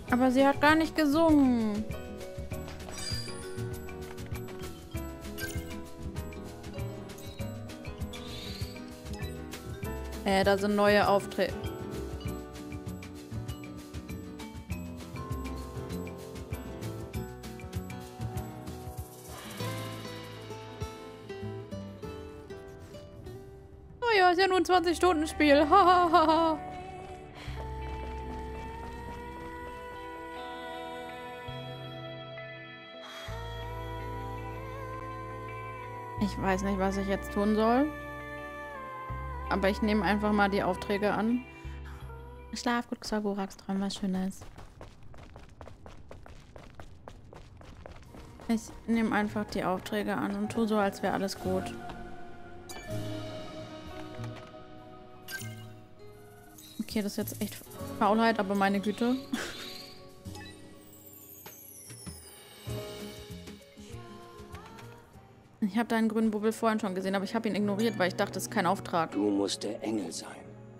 Aber sie hat gar nicht gesungen. Da sind neue Aufträge. Oh ja, ist ja nur ein 20-Stunden-Spiel. Hahaha. Ich weiß nicht, was ich jetzt tun soll. Aber ich nehme einfach mal die Aufträge an. Schlaf gut, Xagorax, träum was Schönes. Ich nehme einfach die Aufträge an und tue so, als wäre alles gut. Okay, das ist jetzt echt Faulheit, aber meine Güte. Ich habe deinen grünen Bubbel vorhin schon gesehen, aber ich habe ihn ignoriert, weil ich dachte, es ist kein Auftrag. Du musst der Engel sein.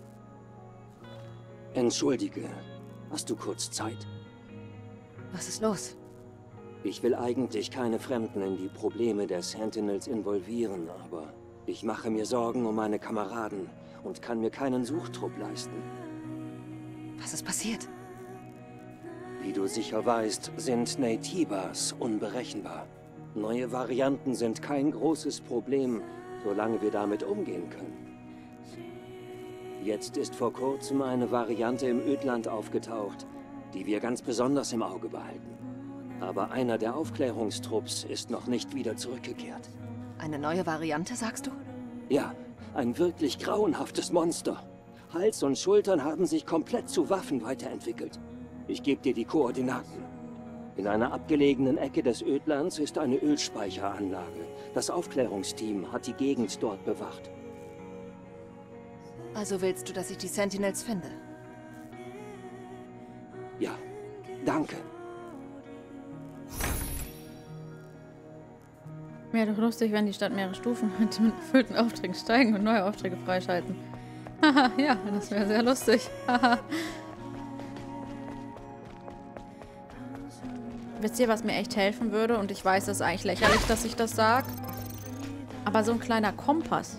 Entschuldige, hast du kurz Zeit? Was ist los? Ich will eigentlich keine Fremden in die Probleme der Sentinels involvieren, aber ich mache mir Sorgen um meine Kameraden und kann mir keinen Suchtrupp leisten. Was ist passiert? Wie du sicher weißt, sind Naytibas unberechenbar. Neue Varianten sind kein großes Problem, solange wir damit umgehen können. Jetzt ist vor kurzem eine Variante im Ödland aufgetaucht, die wir ganz besonders im Auge behalten. Aber einer der Aufklärungstrupps ist noch nicht wieder zurückgekehrt. Eine neue Variante, sagst du? Ja, ein wirklich grauenhaftes Monster. Hals und Schultern haben sich komplett zu Waffen weiterentwickelt. Ich gebe dir die Koordinaten. In einer abgelegenen Ecke des Ödlands ist eine Ölspeicheranlage. Das Aufklärungsteam hat die Gegend dort bewacht. Also willst du, dass ich die Sentinels finde? Ja, danke. Wäre doch lustig, wenn die Stadt mehrere Stufen mit erfüllten Aufträgen steigen und neue Aufträge freischalten. Haha, ja, das wäre sehr lustig. Haha. Wisst ihr, was mir echt helfen würde? Und ich weiß, es ist eigentlich lächerlich, dass ich das sage. Aber so ein kleiner Kompass.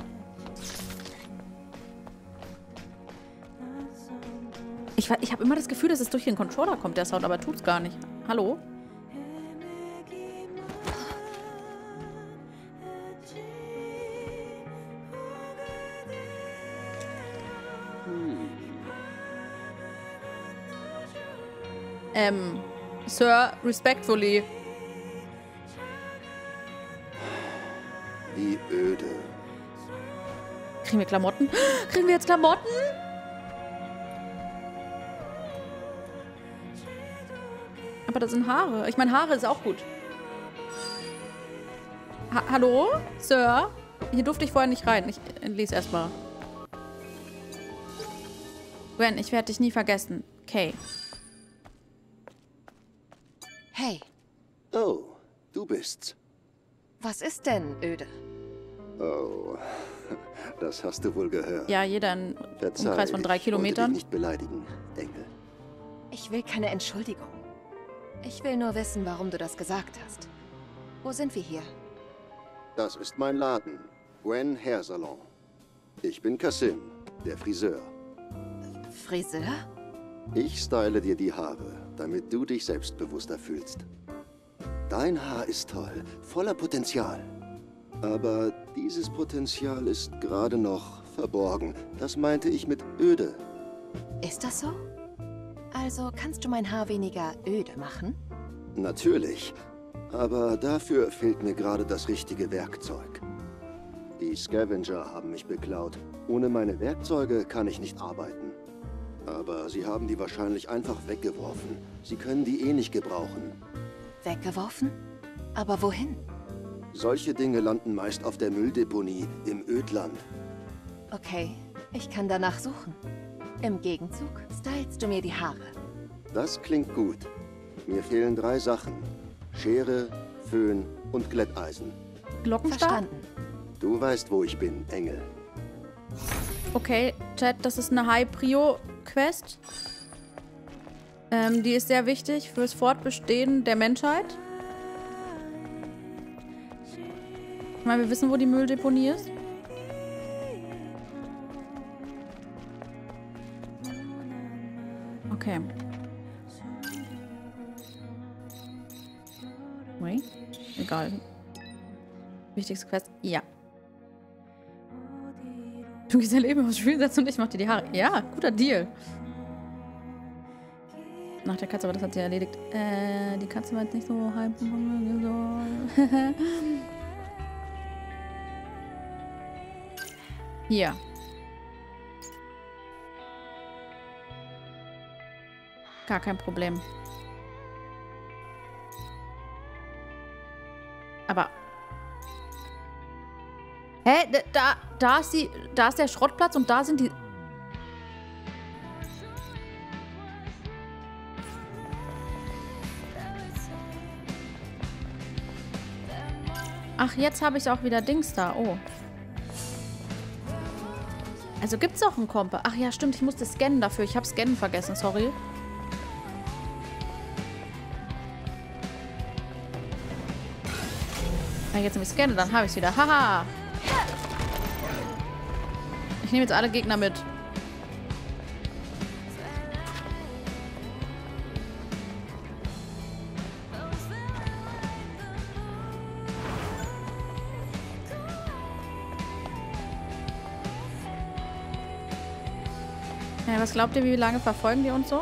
Ich habe immer das Gefühl, dass es durch den Controller kommt, der Sound, aber tut's gar nicht. Hallo? Sir, respectfully. Wie öde. Kriegen wir Klamotten? Kriegen wir jetzt Klamotten? Aber das sind Haare. Ich meine, Haare ist auch gut. Hallo? Sir? Hier durfte ich vorher nicht rein. Ich lese erstmal. Gwen, ich werde dich nie vergessen. Kay. Hey, Oh, du bist's. was ist denn öde? Oh, das hast du wohl gehört. Ja, jeder in Verzeih, Umkreis von 3 ich wollte Kilometern. dich nicht beleidigen, Engel. Ich will keine Entschuldigung. Ich will nur wissen, warum du das gesagt hast. Wo sind wir hier? Das ist mein Laden, Gwen Hairsalon. Ich bin Kassim, der Friseur. Friseur? Ich style dir die Haare, damit du dich selbstbewusster fühlst. Dein Haar ist toll, voller Potenzial. Aber dieses Potenzial ist gerade noch verborgen. Das meinte ich mit öde. Ist das so? Also kannst du mein Haar weniger öde machen? Natürlich. Aber dafür fehlt mir gerade das richtige Werkzeug. Die Scavenger haben mich beklaut. Ohne meine Werkzeuge kann ich nicht arbeiten. Aber sie haben die wahrscheinlich einfach weggeworfen. Sie können die eh nicht gebrauchen. Weggeworfen? Aber wohin? Solche Dinge landen meist auf der Mülldeponie im Ödland. Okay, ich kann danach suchen. Im Gegenzug stylst du mir die Haare. Das klingt gut. Mir fehlen 3 Sachen. Schere, Föhn und Glätteisen. Glockenstab? Verstanden. Du weißt, wo ich bin, Engel. Okay, Chat, das ist eine High-Prio-Quest. Die ist sehr wichtig fürs Fortbestehen der Menschheit. Ich meine, wir wissen, wo die Mülldeponie ist. Okay. Wait. Egal. Wichtigste Quest. Ja. Du gehst dein Leben aufs Spiel setzen und ich mach dir die Haare. Ja, guter Deal. Nach der Katze, aber das hat sie erledigt. Die Katze war jetzt nicht so halb. Hier. Gar kein Problem. Aber. Hä? Da ist der Schrottplatz und da sind die. Ach, jetzt habe ich auch wieder Dings da. Oh. Also gibt's auch einen Kompa. Ach ja, stimmt. Ich musste scannen dafür. Ich habe Scannen vergessen. Sorry. Wenn ich jetzt nämlich scanne, dann habe ich es wieder. Haha. Ich nehme jetzt alle Gegner mit. Ja, was glaubt ihr, wie lange verfolgen die uns so?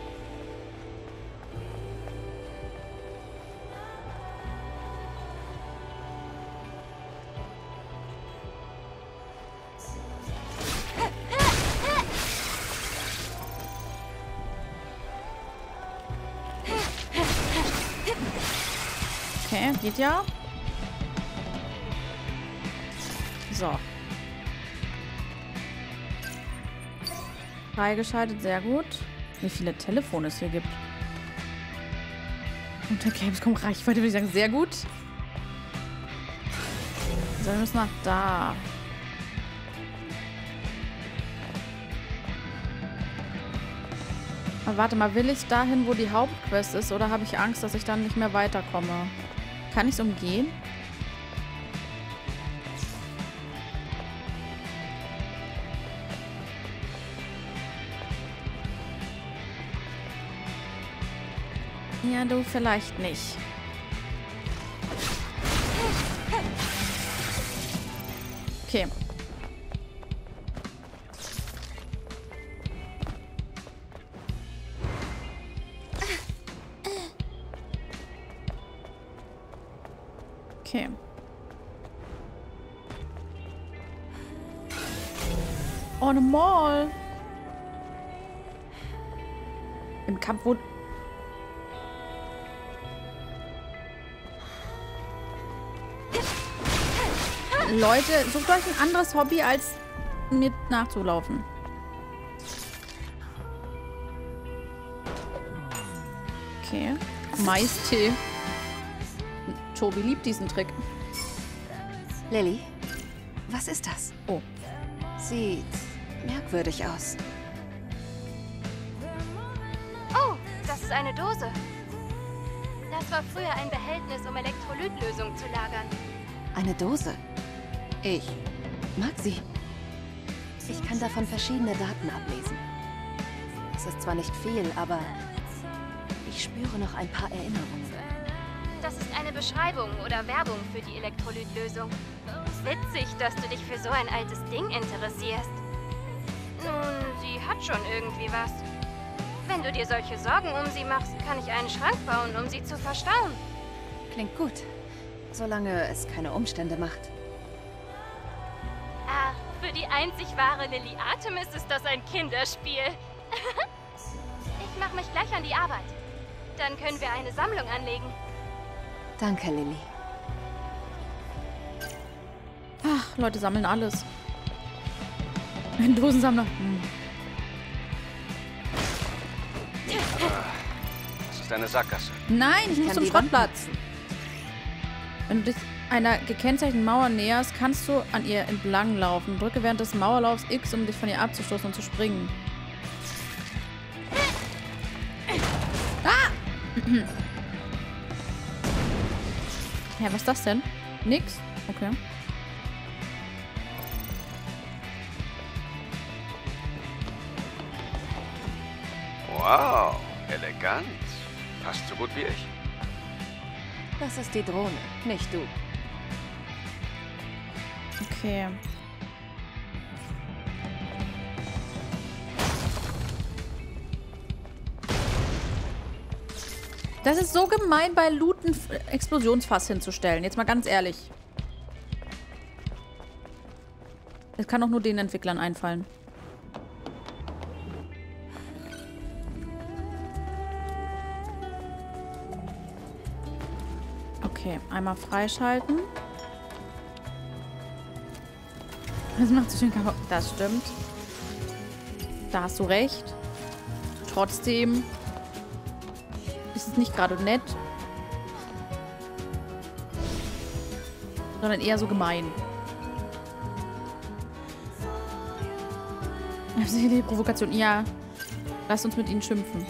Okay, geht ja. So. Freigeschaltet, sehr gut. Wie viele Telefone es hier gibt. Unter Gamescom Reichweite würde ich sagen, sehr gut. So, wir müssen nach da. Aber warte mal, will ich dahin, wo die Hauptquest ist, oder habe ich Angst, dass ich dann nicht mehr weiterkomme? Kann ich es umgehen? Ja, du vielleicht nicht. Okay. Okay. Oh, eine Mall. Im Kampf wurde... Leute, sucht euch ein anderes Hobby, als mir nachzulaufen. Okay. Maistee. Tobi liebt diesen Trick. Lilly, was ist das? Oh. Sieht merkwürdig aus. Oh, das ist eine Dose. Das war früher ein Behältnis, um Elektrolytlösung zu lagern. Eine Dose? Ich mag sie. Ich kann davon verschiedene Daten ablesen. Es ist zwar nicht viel, aber ich spüre noch ein paar Erinnerungen. Das ist eine Beschreibung oder Werbung für die Elektrolytlösung. Witzig, dass du dich für so ein altes Ding interessierst. Nun, sie hat schon irgendwie was. Wenn du dir solche Sorgen um sie machst, kann ich einen Schrank bauen, um sie zu verstauen. Klingt gut, solange es keine Umstände macht. Ah, für die einzig wahre Lily Artemis ist das ein Kinderspiel. Ich mache mich gleich an die Arbeit. Dann können wir eine Sammlung anlegen. Danke, Lilly. Ach, Leute sammeln alles. Ein Dosensammler. Das ist eine Sackgasse. Nein, ich muss kann zum die Schrottplatz. Wenn du dich einer gekennzeichneten Mauer näherst, kannst du an ihr entlang laufen. Drücke während des Mauerlaufs X, um dich von ihr abzustoßen und zu springen. Ja, was ist das denn? Nix? Okay. Wow, elegant. Fast so gut wie ich. Das ist die Drohne, nicht du. Okay. Das ist so gemein, bei Loot ein Explosionsfass hinzustellen. Jetzt mal ganz ehrlich. Das kann doch nur den Entwicklern einfallen. Okay, einmal freischalten. Das macht so schön kaputt. Das stimmt. Da hast du recht. Trotzdem ist es nicht gerade nett, sondern eher so gemein. Die Provokation. Ja, lasst uns mit ihnen schimpfen.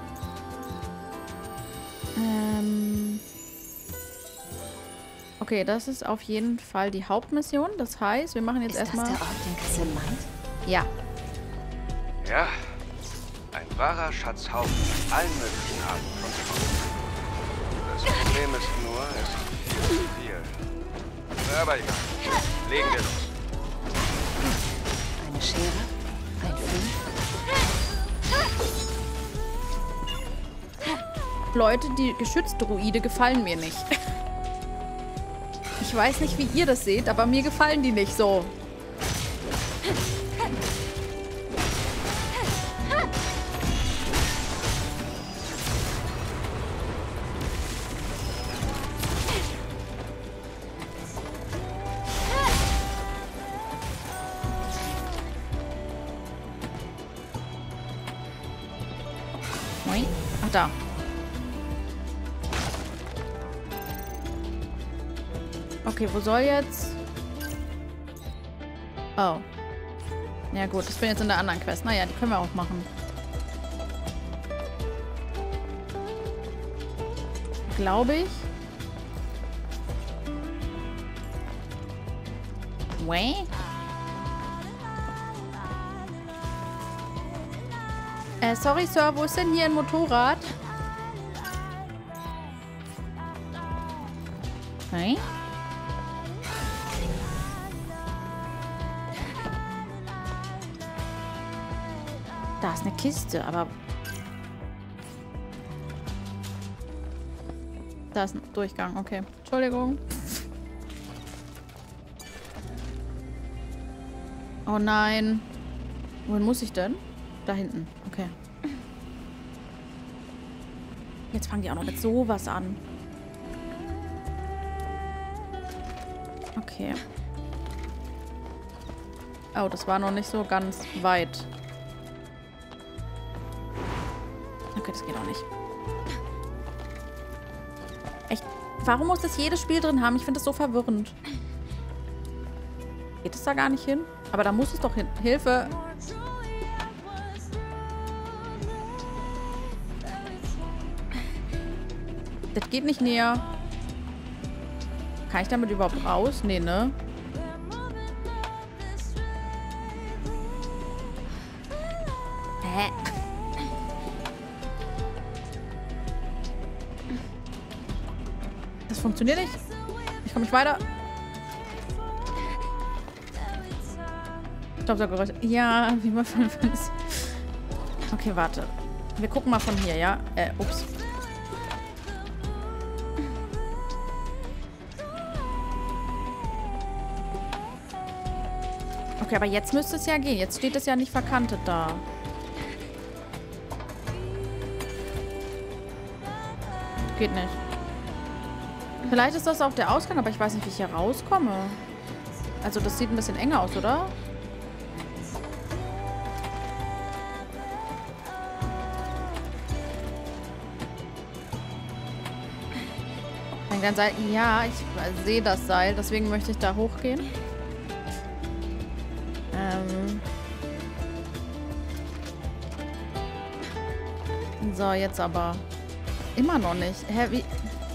Okay, das ist auf jeden Fall die Hauptmission. Das heißt, wir machen jetzt erstmal... Ist das der Ort, den Kassim meint? Ja. Ja, ein wahrer Schatzhaufen mit allen möglichen Arten von Schrott. Das Problem ist nur, es ist viel zu viel. Aber egal, legen wir los. Eine Schere? Ein Film? Leute, die Geschützdruide gefallen mir nicht. Ich weiß nicht, wie ihr das seht, aber mir gefallen die nicht so. Ach, da. Okay, wo soll jetzt... Oh. Ja gut, ich bin jetzt in der anderen Quest. Naja, die können wir auch machen. Glaube ich. Wait. Sorry, Sir, wo ist denn hier ein Motorrad? Okay. Da ist eine Kiste, aber... Da ist ein Durchgang, okay. Entschuldigung. Oh nein. Wohin muss ich denn? Da hinten, okay. Jetzt fangen die auch noch mit sowas an. Okay. Oh, das war noch nicht so ganz weit. Okay, das geht auch nicht. Echt? Warum muss das jedes Spiel drin haben? Ich finde das so verwirrend. Geht es da gar nicht hin? Aber da muss es doch hin. Hilfe! Das geht nicht näher. Kann ich damit überhaupt raus? Nee, ne? Hä? Das funktioniert nicht. Ich komme nicht weiter. Staubsaugergeräusch. Ja, wie man von uns. Okay, warte. Wir gucken mal von hier, ja? Ups. Okay, aber jetzt müsste es ja gehen. Jetzt steht es ja nicht verkantet da. Geht nicht. Vielleicht ist das auch der Ausgang, aber ich weiß nicht, wie ich hier rauskomme. Also das sieht ein bisschen enger aus, oder? Ein Seil. Ja, ich sehe das Seil, deswegen möchte ich da hochgehen. So, jetzt aber. Immer noch nicht. Hä, wie...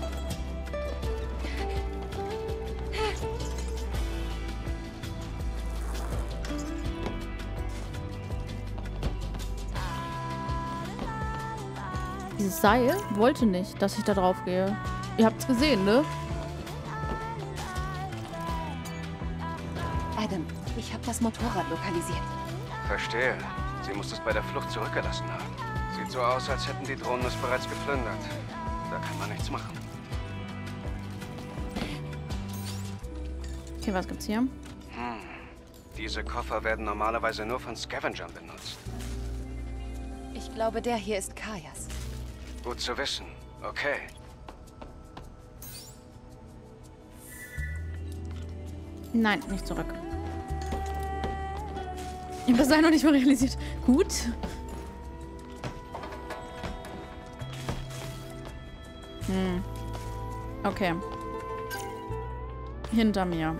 Dieses Seil wollte nicht, dass ich da drauf gehe. Ihr habt's gesehen, ne? Adam, ich habe das Motorrad lokalisiert. Verstehe. Sie muss es bei der Flucht zurückgelassen haben. Sieht so aus, als hätten die Drohnen es bereits geplündert. Da kann man nichts machen. Okay, was gibt's hier? Diese Koffer werden normalerweise nur von Scavengern benutzt. Ich glaube, der hier ist Kajas. Gut zu wissen. Okay. Nein, nicht zurück. Ich habe das Seil noch nicht mal realisiert. Gut. Okay. Hinter mir.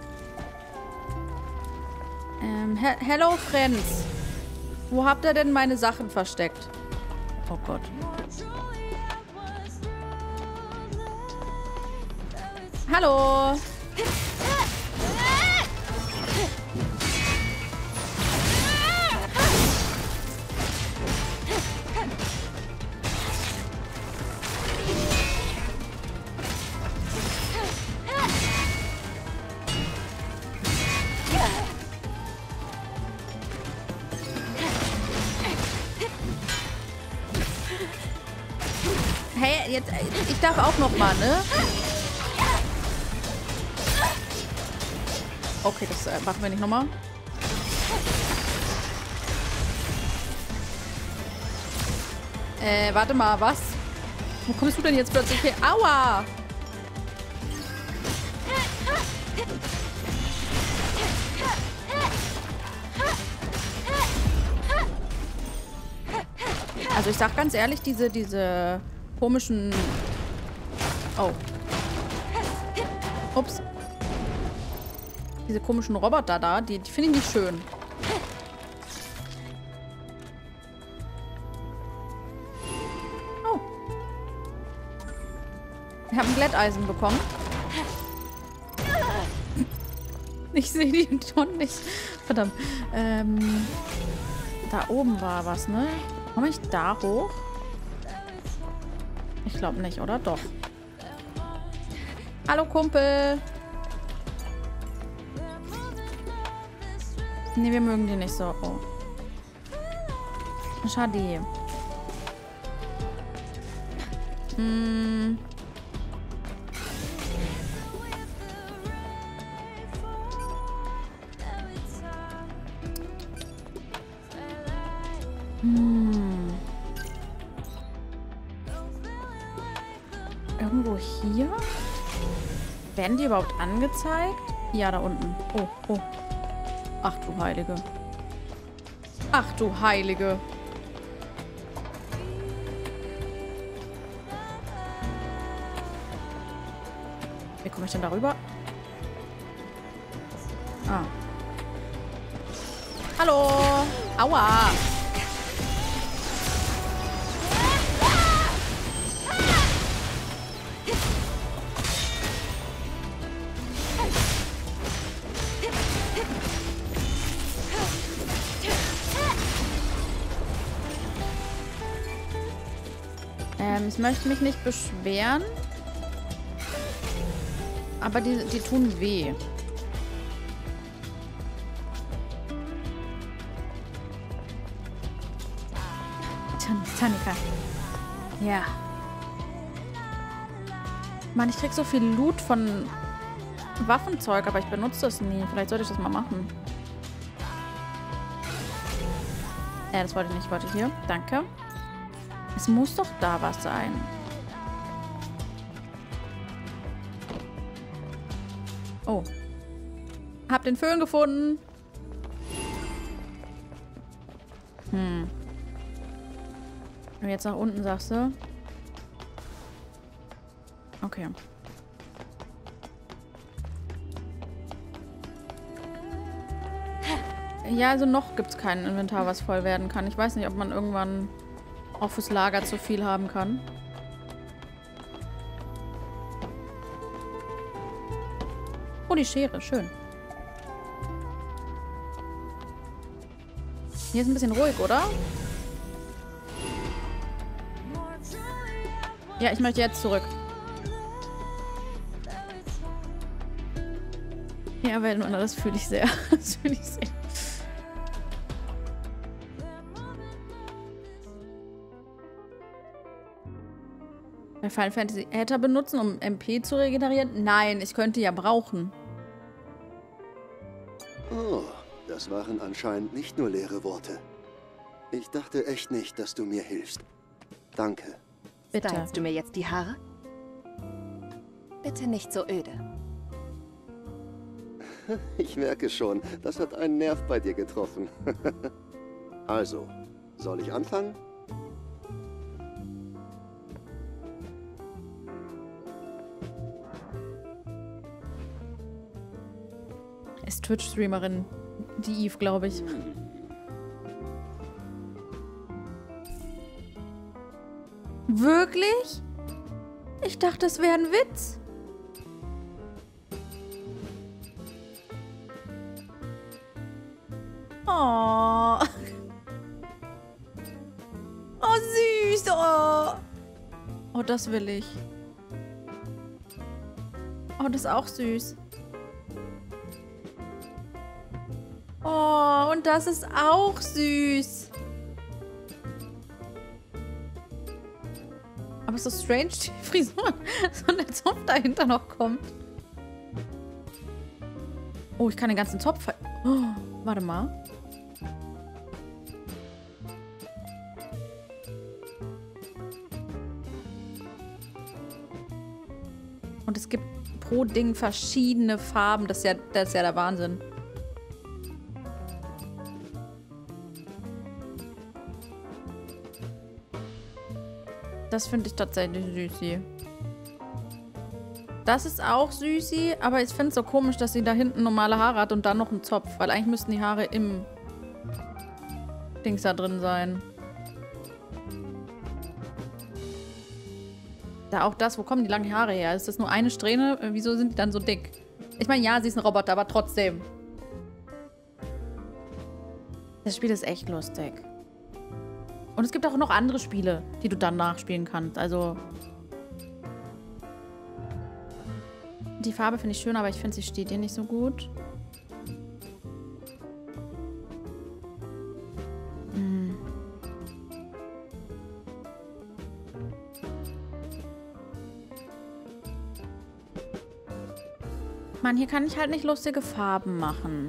Hello, Friends. Wo habt ihr denn meine Sachen versteckt? Oh Gott. Hallo. Hey, jetzt, ich darf auch noch mal, ne? Okay, das machen wir nicht nochmal. Warte mal, was? Wo kommst du denn jetzt plötzlich her? Aua! Also ich sag ganz ehrlich, diese komischen... Oh. Ups. Diese komischen Roboter da, die finde ich nicht schön. Oh. Ich habe ein Glätteisen bekommen. Ich sehe die schon nicht. Verdammt. Da oben war was, ne? Komme ich da hoch? Ich glaube nicht, oder? Doch. Hallo, Kumpel. Nee, wir mögen die nicht so. Oh. Schade. Irgendwo hier? Werden die überhaupt angezeigt? Ja, da unten. Oh, oh. Ach du Heilige. Ach du Heilige. Wie komme ich denn darüber? Ah. Hallo. Aua. Ich möchte mich nicht beschweren. Aber die tun weh. Tanika. Ja. Mann, ich krieg so viel Loot von Waffenzeug, aber ich benutze das nie. Vielleicht sollte ich das mal machen. Das wollte ich nicht. Ich wollte hier. Danke. Es muss doch da was sein. Oh. Hab den Föhn gefunden. Und jetzt nach unten, sagst du? Okay. Ja, also noch gibt es kein Inventar, was voll werden kann. Ich weiß nicht, ob man irgendwann auch fürs Lager zu viel haben kann. Oh, die Schere. Schön. Hier ist ein bisschen ruhig, oder? Ja, ich möchte jetzt zurück. Ja, Weltenwunder, das fühle ich sehr. Das fühle ich sehr. Bei Final Fantasy Äther benutzen, um MP zu regenerieren? Nein, ich könnte ja brauchen. Oh, das waren anscheinend nicht nur leere Worte. Ich dachte echt nicht, dass du mir hilfst. Danke. Bitte. Stylst du mir jetzt die Haare? Bitte nicht so öde. Ich merke schon, das hat einen Nerv bei dir getroffen. Also, soll ich anfangen? Ist Twitch-Streamerin. Die Eve, glaube ich. Wirklich? Ich dachte, es wäre ein Witz. Oh. Oh, süß. Oh. Oh, das will ich. Oh, das ist auch süß. Oh, und das ist auch süß. Aber es ist so strange, die Frisur. So der Zopf dahinter noch kommt. Oh, ich kann den ganzen Zopf... Oh, warte mal. Und es gibt pro Ding verschiedene Farben. Das ist ja der Wahnsinn. Das finde ich tatsächlich süßi. Das ist auch süßi, aber ich finde es so komisch, dass sie da hinten normale Haare hat und dann noch einen Zopf. Weil eigentlich müssten die Haare im Dings da drin sein. Da auch das, wo kommen die langen Haare her? Ist das nur eine Strähne? Wieso sind die dann so dick? Ich meine, ja, sie ist ein Roboter, aber trotzdem. Das Spiel ist echt lustig. Und es gibt auch noch andere Spiele, die du dann nachspielen kannst. Also... Die Farbe finde ich schön, aber ich finde, sie steht ihr nicht so gut. Mann, hier kann ich halt nicht lustige Farben machen.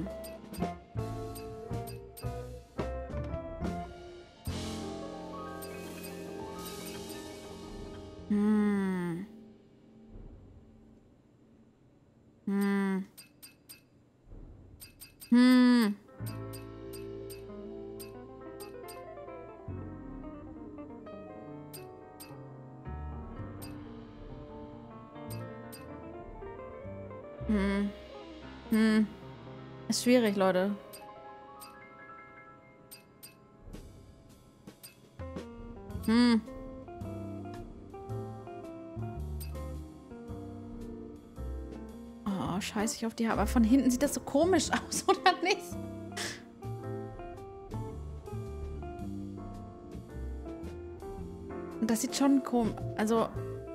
Ist schwierig, Leute. Oh, scheiße ich auf die Haare. Aber von hinten sieht das so komisch aus, oder nicht? Und das sieht schon komisch. Also...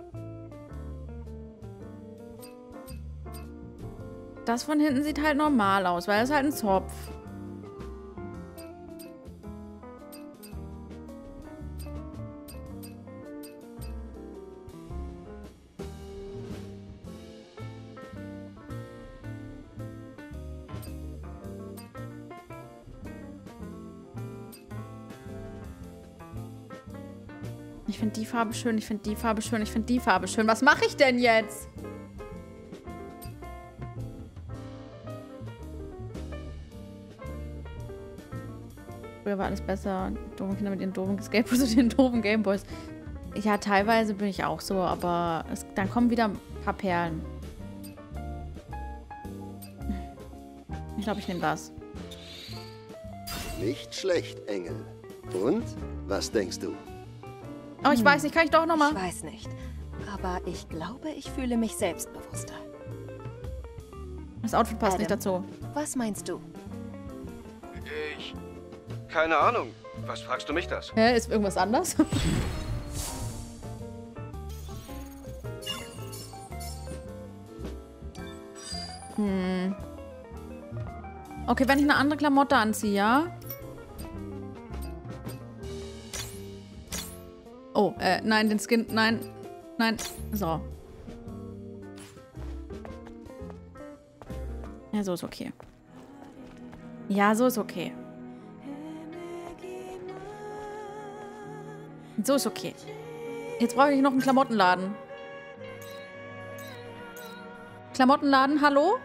Das von hinten sieht halt normal aus, weil es halt ein Zopf. Ich finde die Farbe schön, ich finde die Farbe schön, ich finde die Farbe schön. Was mache ich denn jetzt? Früher war alles besser. Doofe Kinder mit ihren doofen Skateboards und ihren doofen Gameboys. Ja, teilweise bin ich auch so, aber dann kommen wieder ein paar Perlen. Ich glaube, ich nehme das. Nicht schlecht, Engel. Und? Was denkst du? Oh, ich weiß nicht, kann ich doch nochmal? Ich weiß nicht. Aber ich glaube, ich fühle mich selbstbewusster. Das Outfit passt nicht dazu. Was meinst du? Keine Ahnung. Was fragst du mich das? Hä, ist irgendwas anders? Okay, wenn ich eine andere Klamotte anziehe, ja? Oh, nein, den Skin, nein, nein, so. Ja, so ist okay. Ja, so ist okay. So ist okay. Jetzt brauche ich noch einen Klamottenladen. Klamottenladen, hallo?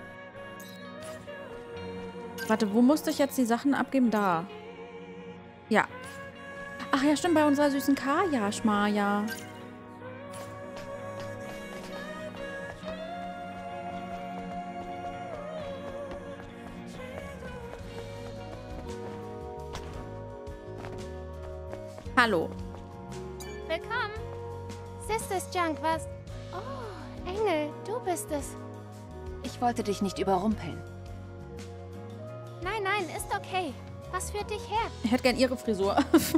Warte, wo musste ich jetzt die Sachen abgeben? Da. Ja. Ach ja, stimmt, bei unserer süßen Kaya, Schmaja. Hallo. Willkommen. Sisters Junk, was? Oh, Engel, du bist es. Ich wollte dich nicht überrumpeln. Nein, nein, ist okay. Was führt dich her? Ich hätte gern ihre Frisur.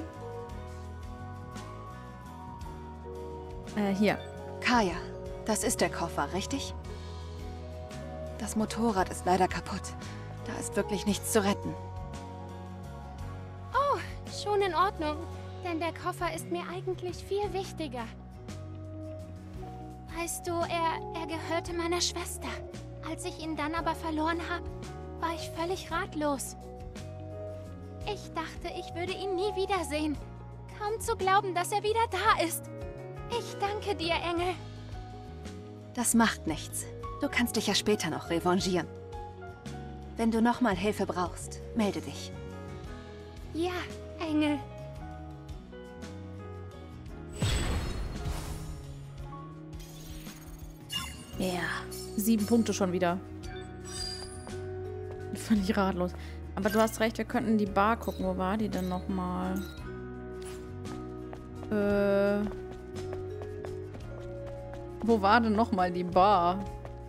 Hier. Kaya, das ist der Koffer, richtig? Das Motorrad ist leider kaputt. Da ist wirklich nichts zu retten. Oh, schon in Ordnung. Denn der Koffer ist mir eigentlich viel wichtiger. Weißt du, er gehörte meiner Schwester. Als ich ihn dann aber verloren habe, war ich völlig ratlos. Ich dachte, ich würde ihn nie wiedersehen. Kaum zu glauben, dass er wieder da ist. Ich danke dir, Engel. Das macht nichts. Du kannst dich ja später noch revanchieren. Wenn du nochmal Hilfe brauchst, melde dich. Ja, Engel. Ja. 7 Punkte schon wieder. Völlig ratlos. Aber du hast recht, wir könnten die Bar gucken. Wo war die denn nochmal? Wo war denn nochmal die Bar?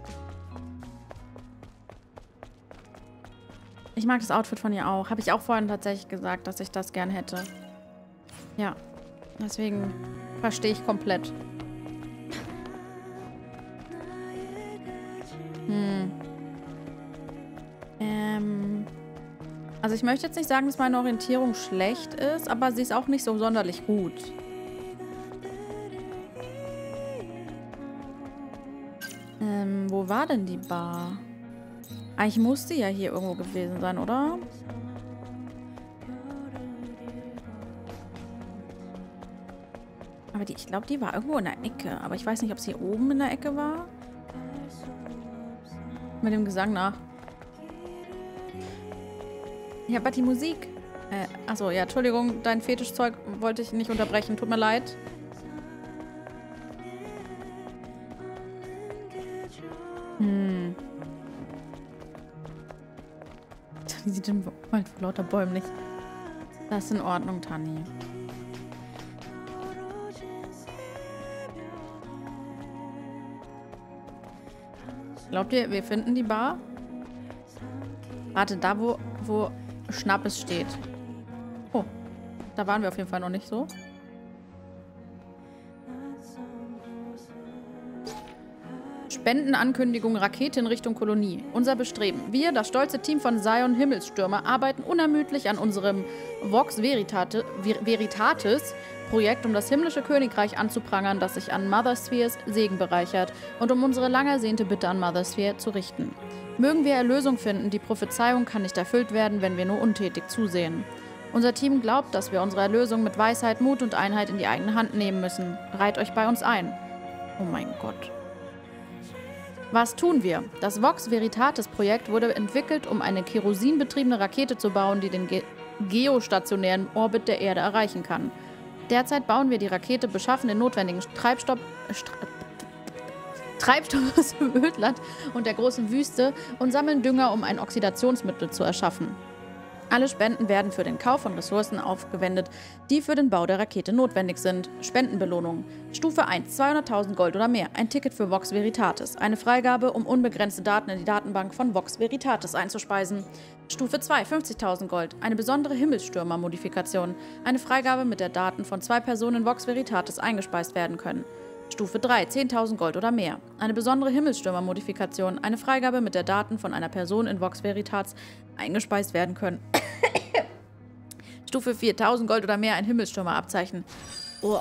Ich mag das Outfit von ihr auch. Habe ich auch vorhin tatsächlich gesagt, dass ich das gern hätte. Ja. Deswegen verstehe ich komplett. Also ich möchte jetzt nicht sagen, dass meine Orientierung schlecht ist, aber sie ist auch nicht so sonderlich gut. Wo war denn die Bar? Eigentlich muss sie ja hier irgendwo gewesen sein, oder? Aber ich glaube, die war irgendwo in der Ecke. Aber ich weiß nicht, ob sie oben in der Ecke war. Mit dem Gesang nach. Ja, aber die Musik. Achso, ja, Entschuldigung, dein Fetischzeug wollte ich nicht unterbrechen. Tut mir leid. Die sieht im Wald vor lauter Bäumen nicht. Das ist in Ordnung, Tani. Glaubt ihr, wir finden die Bar? Warte, da wo Schnappes steht. Oh, da waren wir auf jeden Fall noch nicht so. Spendenankündigung Rakete in Richtung Kolonie. Unser Bestreben. Wir, das stolze Team von Zion Himmelsstürmer, arbeiten unermüdlich an unserem Vox Veritatis Projekt, um das himmlische Königreich anzuprangern, das sich an Mother Spheres Segen bereichert und um unsere lang ersehnte Bitte an Mother Sphere zu richten. Mögen wir Erlösung finden, die Prophezeiung kann nicht erfüllt werden, wenn wir nur untätig zusehen. Unser Team glaubt, dass wir unsere Erlösung mit Weisheit, Mut und Einheit in die eigene Hand nehmen müssen. Reiht euch bei uns ein. Oh mein Gott. Was tun wir? Das Vox Veritatis Projekt wurde entwickelt, um eine kerosinbetriebene Rakete zu bauen, die den geostationären Orbit der Erde erreichen kann. Derzeit bauen wir die Rakete, beschaffen den notwendigen Treibstoff aus dem Ödland und der großen Wüste und sammeln Dünger, um ein Oxidationsmittel zu erschaffen. Alle Spenden werden für den Kauf von Ressourcen aufgewendet, die für den Bau der Rakete notwendig sind. Spendenbelohnung. Stufe 1, 200.000 Gold oder mehr. Ein Ticket für Vox Veritatis. Eine Freigabe, um unbegrenzte Daten in die Datenbank von Vox Veritatis einzuspeisen. Stufe 2, 50.000 Gold. Eine besondere Himmelsstürmer-Modifikation. Eine Freigabe, mit der Daten von 2 Personen in Vox Veritatis eingespeist werden können. Stufe 3, 10.000 Gold oder mehr. Eine besondere Himmelsstürmer-Modifikation. Eine Freigabe, mit der Daten von einer Person in Vox Veritatis eingespeist werden können. Stufe 4, 1.000 Gold oder mehr. Ein Himmelsstürmer-Abzeichen. Oh,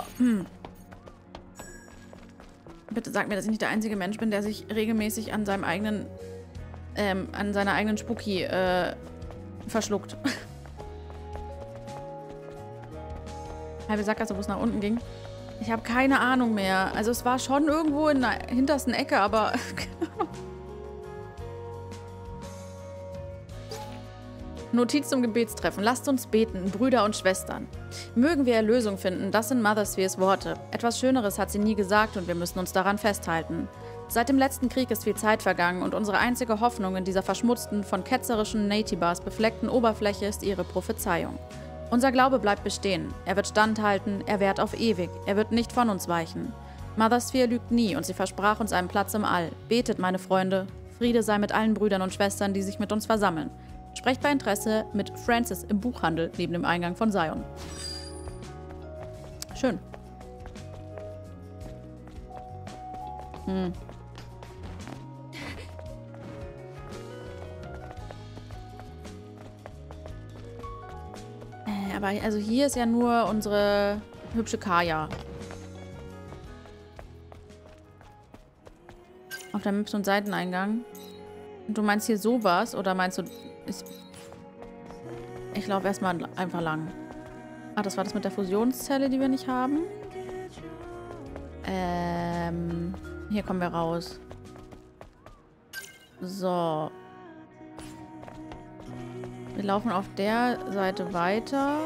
Bitte sag mir, dass ich nicht der einzige Mensch bin, der sich regelmäßig an seinem eigenen, an seiner eigenen Spuki, verschluckt. Halbe Sackgasse, wo es nach unten ging. Ich habe keine Ahnung mehr. Also es war schon irgendwo in der hintersten Ecke, aber... Notiz zum Gebetstreffen. Lasst uns beten, Brüder und Schwestern. Mögen wir Erlösung finden, das sind Mother Spheres Worte. Etwas Schöneres hat sie nie gesagt und wir müssen uns daran festhalten. Seit dem letzten Krieg ist viel Zeit vergangen und unsere einzige Hoffnung in dieser verschmutzten, von ketzerischen Naytibas befleckten Oberfläche ist ihre Prophezeiung. Unser Glaube bleibt bestehen. Er wird standhalten, er währt auf ewig. Er wird nicht von uns weichen. Mother Sphere lügt nie und sie versprach uns einen Platz im All. Betet, meine Freunde. Friede sei mit allen Brüdern und Schwestern, die sich mit uns versammeln. Sprecht bei Interesse mit Francis im Buchhandel neben dem Eingang von Zion. Schön. Aber also hier ist ja nur unsere hübsche Kaya. Auf der Maps- und Seiteneingang. Und du meinst hier sowas? Oder meinst du... Ich laufe erstmal einfach lang. Ah, das war das mit der Fusionszelle, die wir nicht haben. Hier kommen wir raus. So. Wir laufen auf der Seite weiter.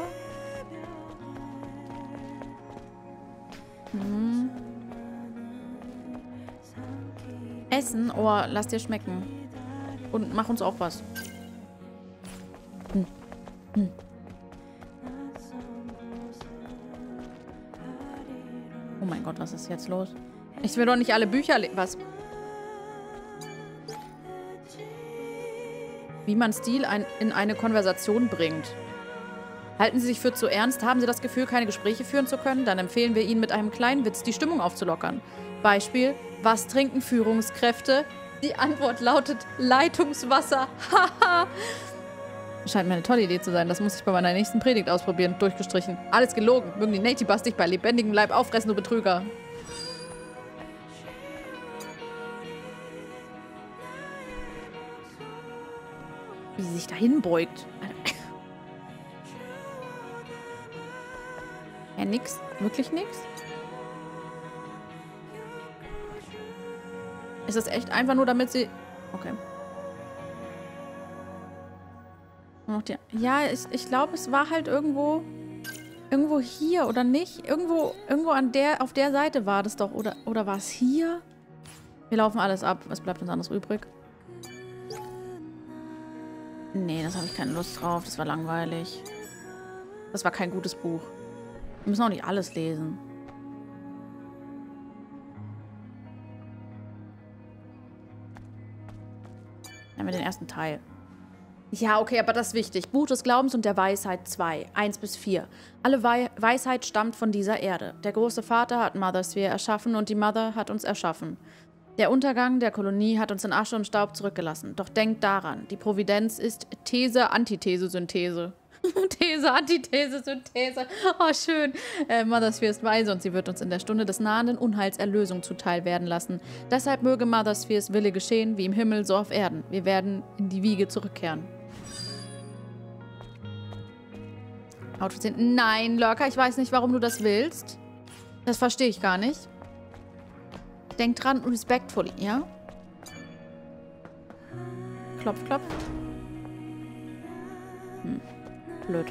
Essen? Oh, lass dir schmecken. Und mach uns auch was. Oh mein Gott, was ist jetzt los? Ich will doch nicht alle Bücher lesen. Was? Wie man Stil in eine Konversation bringt. Halten Sie sich für zu ernst? Haben Sie das Gefühl, keine Gespräche führen zu können? Dann empfehlen wir Ihnen mit einem kleinen Witz die Stimmung aufzulockern. Beispiel: Was trinken Führungskräfte? Die Antwort lautet Leitungswasser. Haha. Scheint mir eine tolle Idee zu sein. Das muss ich bei meiner nächsten Predigt ausprobieren. Durchgestrichen. Alles gelogen. Mögen die Naytibas dich bei lebendigem Leib auffressen, du Betrüger. Wie sie sich dahin beugt. Ja, nix. Wirklich nix? Ist das echt einfach nur, damit sie... Okay. Ja, ich glaube, es war halt irgendwo hier, oder nicht? Irgendwo auf der Seite war das doch. Oder war es hier? Wir laufen alles ab. Was bleibt uns anderes übrig? Nee, das habe ich keine Lust drauf. Das war langweilig. Das war kein gutes Buch. Wir müssen auch nicht alles lesen. Dann haben wir den ersten Teil. Ja, okay, aber das ist wichtig. Buch des Glaubens und der Weisheit 2, 1-4. Alle Weisheit stammt von dieser Erde. Der große Vater hat Mother Sphere erschaffen und die Mother hat uns erschaffen. Der Untergang der Kolonie hat uns in Asche und Staub zurückgelassen. Doch denkt daran, die Providenz ist These, Antithese, Synthese. These, Antithese, Synthese. Oh, schön. Mother Sphere ist weise und sie wird uns in der Stunde des nahenden Unheils Erlösung zuteil werden lassen. Deshalb möge Mother Spheres Wille geschehen, wie im Himmel, so auf Erden. Wir werden in die Wiege zurückkehren. Outfit 10. Nein, Lurker, ich weiß nicht, warum du das willst. Das verstehe ich gar nicht. Denk dran, respectfully, ja? Klopf, klopf. Blöd.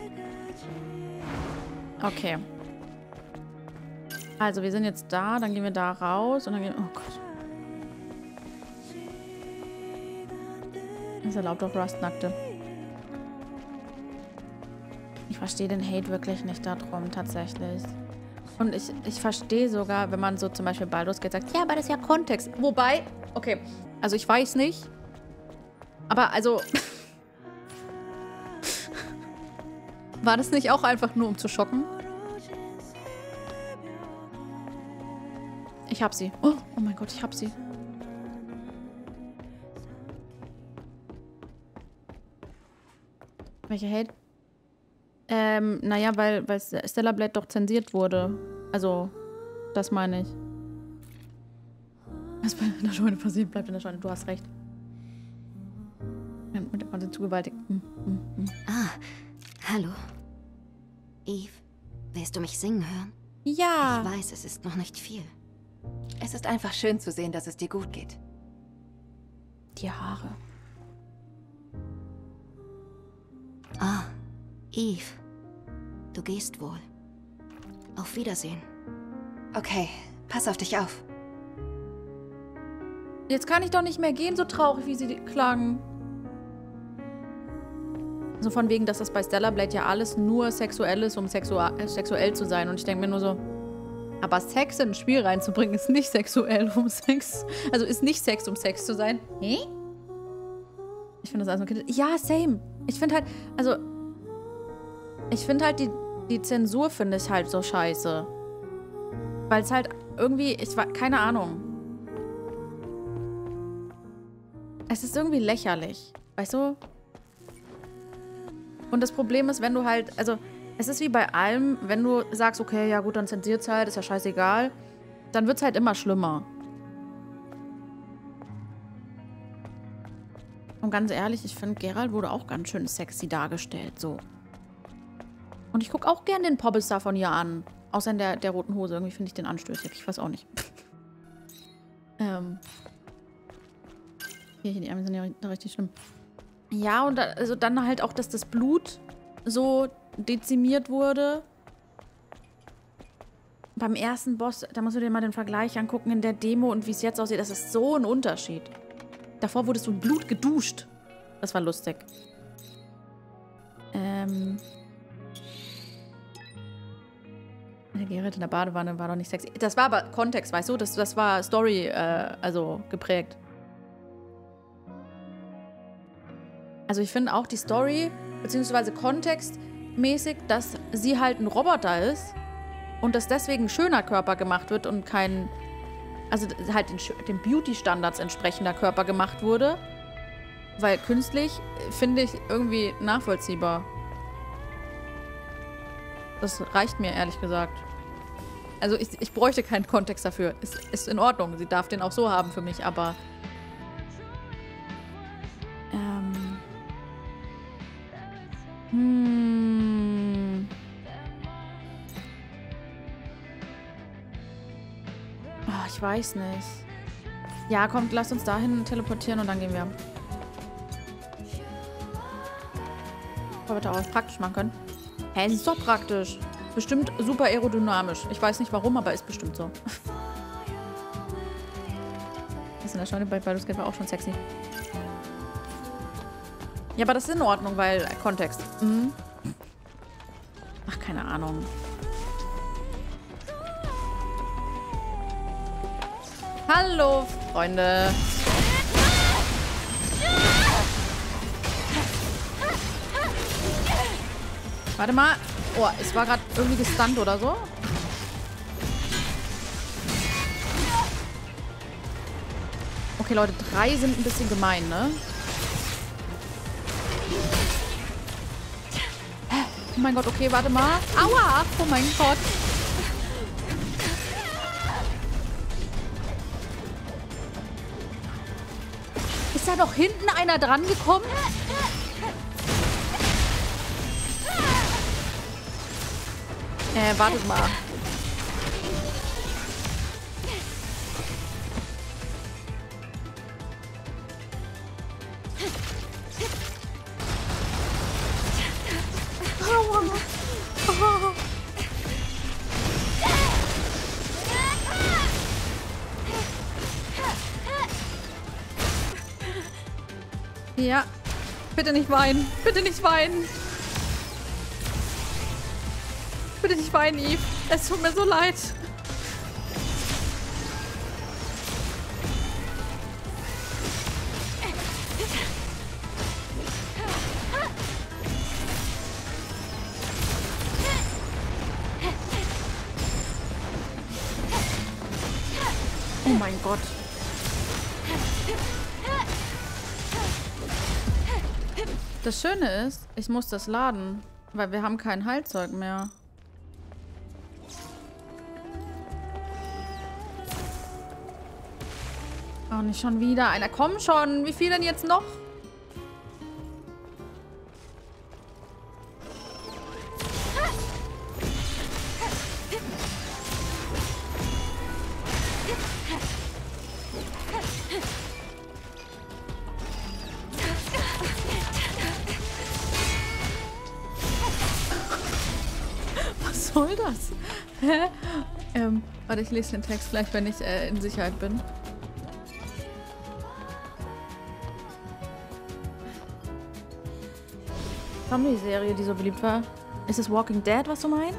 Okay. Also, wir sind jetzt da, dann gehen wir da raus und dann gehen wir... Oh Gott. Das erlaubt doch Rustnackte. Ich verstehe den Hate wirklich nicht darum, tatsächlich. Und ich verstehe sogar, wenn man so zum Beispiel Baldur's Gate sagt, ja, aber das ist ja Kontext. Wobei, okay, also ich weiß nicht, aber also... War das nicht auch einfach nur, um zu schocken? Ich hab sie. Oh mein Gott, ich hab sie. Welche Hate? Naja, weil Stellar Blade doch zensiert wurde. Also, das meine ich. Was bei der Scheune passiert, bleibt in der Scheune. Du hast recht. Mit dem zu gewaltig. Ah, hallo. Eve, willst du mich singen hören? Ja. Ich weiß, es ist noch nicht viel. Es ist einfach schön zu sehen, dass es dir gut geht. Die Haare. Ah, Eve. Du gehst wohl. Auf Wiedersehen. Okay, pass auf dich auf. Jetzt kann ich doch nicht mehr gehen, so traurig, wie sie klangen. So von wegen, dass das bei Stellar Blade ja alles nur sexuell ist, um sexuell zu sein. Und ich denke mir nur so, aber Sex in ein Spiel reinzubringen, ist nicht sexuell, um Sex... Also ist nicht Sex, um Sex zu sein. Hä? Ich finde das alles okay. Ja, same. Ich finde halt, also... Ich finde halt, die Zensur finde ich halt so scheiße. Weil es halt irgendwie... keine Ahnung. Es ist irgendwie lächerlich. Weißt du? Und das Problem ist, wenn du halt, also es ist wie bei allem, wenn du sagst, okay, ja gut, dann zensiert's halt, ist ja scheißegal, dann wird's halt immer schlimmer. Und ganz ehrlich, ich finde, Geralt wurde auch ganz schön sexy dargestellt, so. Und ich gucke auch gern den Poppelstar von ihr an. Außer in der roten Hose, irgendwie finde ich den anstößig, ich weiß auch nicht. Hier, die Arme sind ja richtig schlimm. Ja, und also dann halt auch, dass das Blut so dezimiert wurde. Beim ersten Boss, da musst du dir mal den Vergleich angucken in der Demo und wie es jetzt aussieht. Das ist so ein Unterschied. Davor wurdest du in Blut geduscht. Das war lustig. Der Geralt in der Badewanne war doch nicht sexy. Das war aber Kontext, weißt du? Das war Story, also geprägt. Also ich finde auch die Story, beziehungsweise kontextmäßig, dass sie halt ein Roboter ist und dass deswegen ein schöner Körper gemacht wird und kein, also halt den Beauty-Standards entsprechender Körper gemacht wurde. Weil künstlich finde ich irgendwie nachvollziehbar. Das reicht mir, ehrlich gesagt. Also ich bräuchte keinen Kontext dafür. Ist in Ordnung, sie darf den auch so haben für mich, aber... Oh, ich weiß nicht. Ja, kommt, lasst uns dahin teleportieren und dann gehen wir. Aber bitte auch praktisch machen können. Hä, ist doch praktisch. Bestimmt super aerodynamisch. Ich weiß nicht warum, aber ist bestimmt so. Das in der Scheune bei Baldur's Gate war auch schon sexy. Ja, aber das ist in Ordnung, weil Kontext. Mhm. Ach, keine Ahnung. Hallo, Freunde. Warte mal. Oh, es war gerade irgendwie gestunt oder so. Okay, Leute, 3 sind ein bisschen gemein, ne? Oh mein Gott, okay, warte mal. Aua! Oh mein Gott. Ist da noch hinten einer dran gekommen? Wartet mal. Ja. Bitte nicht weinen. Bitte nicht weinen. bitte nicht weinen, Eve. Es tut mir so leid. Oh mein Gott. Das Schöne ist, ich muss das laden, weil wir haben kein Heilzeug mehr. Oh, nicht schon wieder einer. Komm schon. Wie viel denn jetzt noch? Was soll das? Hä? Warte, ich lese den Text gleich, wenn ich in Sicherheit bin. Zombie-Serie, die so beliebt war. Ist es Walking Dead, was du meinst?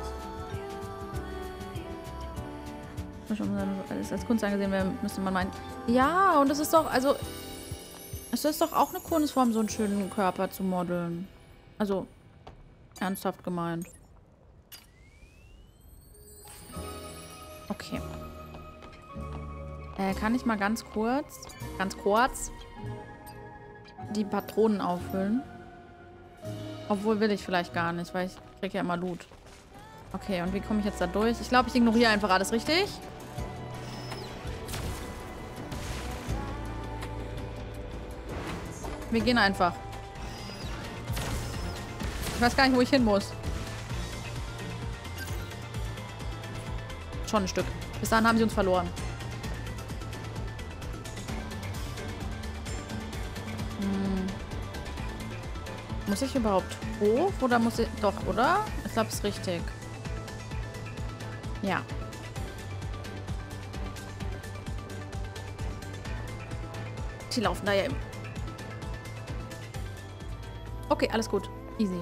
Alles als Kunst angesehen werden, müsste man meinen. Ja, und es ist doch, also... Es ist doch auch eine Kunstform, so einen schönen Körper zu modeln. Also, ernsthaft gemeint. Okay. Kann ich mal ganz kurz die Patronen auffüllen? Obwohl will ich vielleicht gar nicht, weil ich kriege ja immer Loot. Okay, und wie komme ich jetzt da durch? Ich glaube, ich ignoriere einfach alles, richtig? Wir gehen einfach. Ich weiß gar nicht, wo ich hin muss. Schon ein Stück. Bis dahin haben sie uns verloren. Muss ich überhaupt hoch? Oder muss ich... Doch, oder? Ich glaube, es ist richtig. Ja. Die laufen da ja eben. Okay, alles gut. Easy.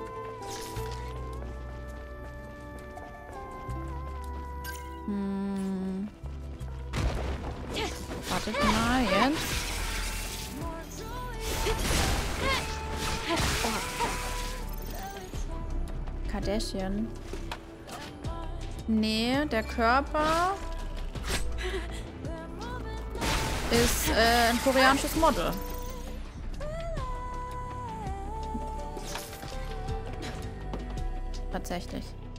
Wartet mal, jetzt. Kardashian. Nee, der Körper ist ein koreanisches Model. Tatsächlich.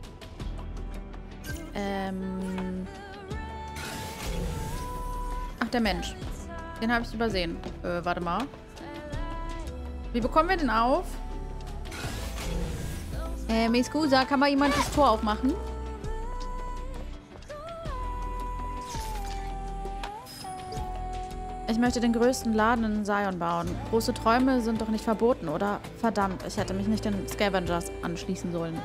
Ach, der Mensch. Den habe ich übersehen. Warte mal. Wie bekommen wir den auf? Me scusa, kann mal jemand das Tor aufmachen? Ich möchte den größten Laden in Zion bauen. Große Träume sind doch nicht verboten, oder? Verdammt, ich hätte mich nicht den Scavengers anschließen sollen.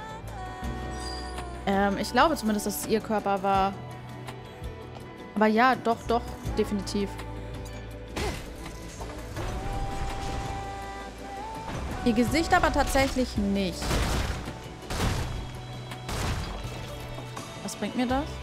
Ich glaube zumindest, dass es ihr Körper war. Aber ja, doch, definitiv. Ihr Gesicht aber tatsächlich nicht. Was bringt mir das?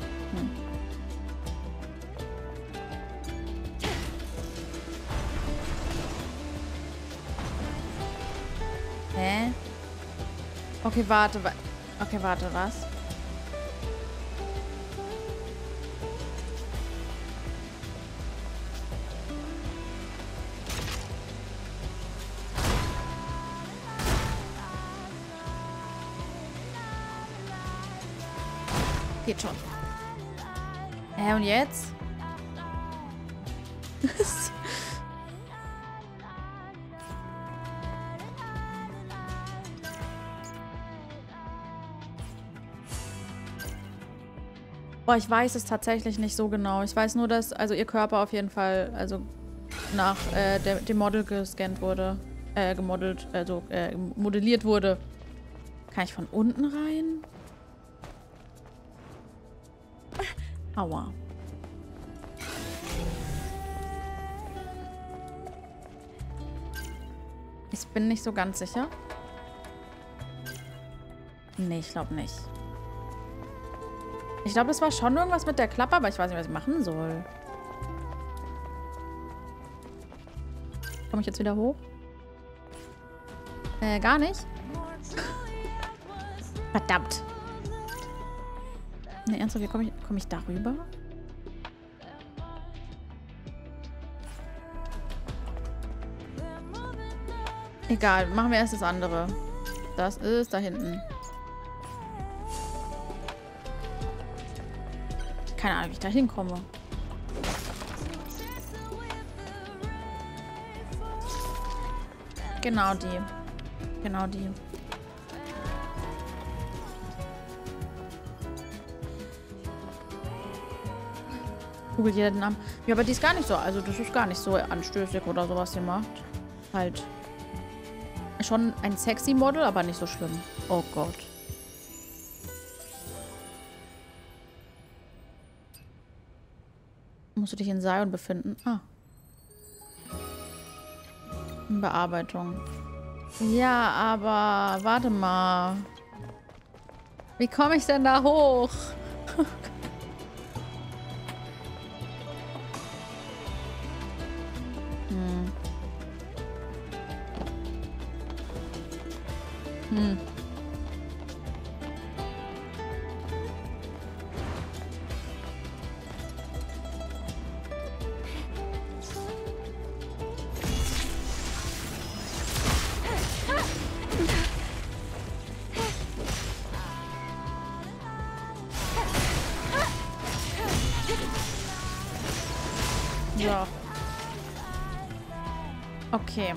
Hä? Okay, warte. Okay, warte, was? Geht schon. Und jetzt? Boah, ich weiß es tatsächlich nicht so genau. Ich weiß nur, dass also ihr Körper auf jeden Fall also nach dem Model gescannt wurde. Gemodelt, also modelliert wurde. Kann ich von unten rein? Aua. Ich bin nicht so ganz sicher. Nee, ich glaube nicht. Ich glaube, das war schon irgendwas mit der Klappe, aber ich weiß nicht, was ich machen soll. Komme ich jetzt wieder hoch? Gar nicht. Verdammt. Ne, ernsthaft, wie komme ich darüber? Egal, machen wir erst das andere. Das ist da hinten. Keine Ahnung, wie ich da hinkomme. Genau die. Genau die. Googelt jeder den Namen. Ja, aber die ist gar nicht so. Also das ist gar nicht so anstößig oder sowas, die macht. Halt. Schon ein sexy Model, aber nicht so schlimm. Oh Gott. Musst du dich in Zion befinden? Ah. In Bearbeitung. Ja, aber warte mal. Wie komme ich denn da hoch? Ja. Okay.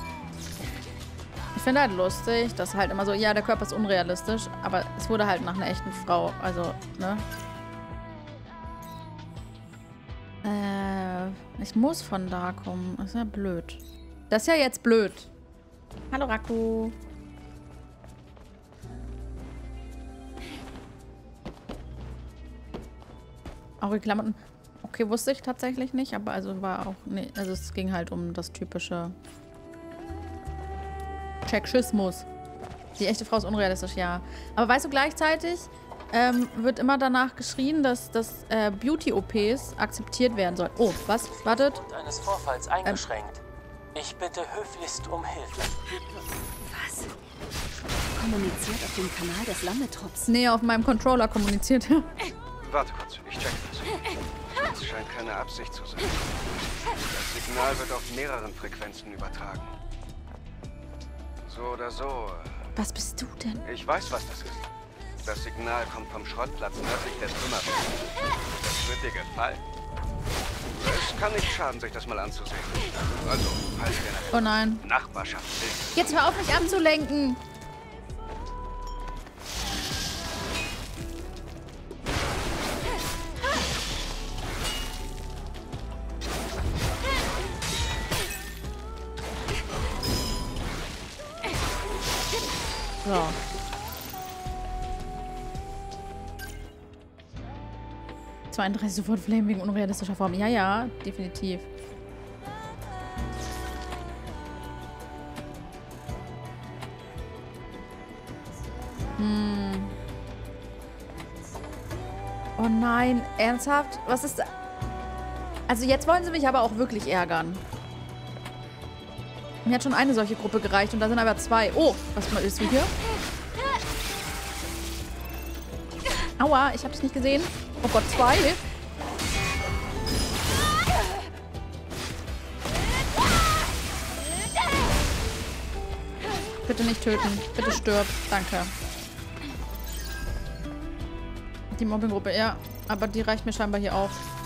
Ich finde halt lustig, dass halt immer so, ja, der Körper ist unrealistisch, aber es wurde halt nach einer echten Frau, also, ne? Ich muss von da kommen. Das ist ja blöd. Das ist ja jetzt blöd. Hallo, Raku. Auch die Klamotten. Okay, wusste ich tatsächlich nicht, aber also war auch, nee, also es ging halt um das typische Sexismus. Die echte Frau ist unrealistisch, ja. Aber weißt du, gleichzeitig wird immer danach geschrien, dass Beauty-OPs akzeptiert werden sollen. Oh, was? Wartet. Eines Vorfalls eingeschränkt. Ich bitte höflichst um Hilfe. Was? Kommuniziert auf dem Kanal des Lammetrops. Nee, auf meinem Controller kommuniziert. Warte kurz, ich check das. Es scheint keine Absicht zu sein. Das Signal wird auf mehreren Frequenzen übertragen. So oder so. Was bist du denn? Ich weiß, was das ist. Das Signal kommt vom Schrottplatz nördlich der Trümmerwelt. Das wird dir gefallen. Es kann nicht schaden, sich das mal anzusehen. Also, falls wir Oh nein. Nachbarschaft ist. Jetzt hör auf, mich abzulenken. So. Sofort Flame wegen unrealistischer Form. Ja, ja, definitiv. Oh nein, ernsthaft? Was ist da? Also jetzt wollen sie mich aber auch wirklich ärgern. Mir hat schon eine solche Gruppe gereicht und da sind aber zwei. Oh, was ist hier? Aua, ich hab's nicht gesehen. Oh Gott, zwei. Bitte nicht töten. Bitte stirb. Danke. Die Mobbinggruppe, ja. Aber die reicht mir scheinbar hier auch.